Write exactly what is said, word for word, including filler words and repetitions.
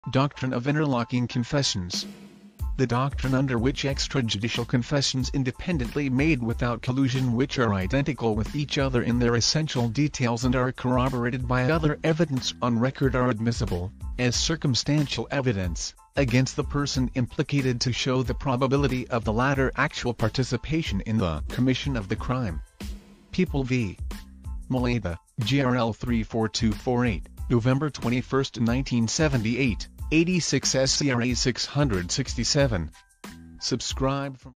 Doctrine of Interlocking Confessions. The doctrine under which extrajudicial confessions independently made without collusion, which are identical with each other in their essential details and are corroborated by other evidence on record, are admissible, as circumstantial evidence, against the person implicated to show the probability of the latter actual participation in the commission of the crime. People v. Maleta, G R L three four two four eight, November twenty-first, nineteen seventy-eight, eighty-six S C R A six sixty-seven. Subscribe from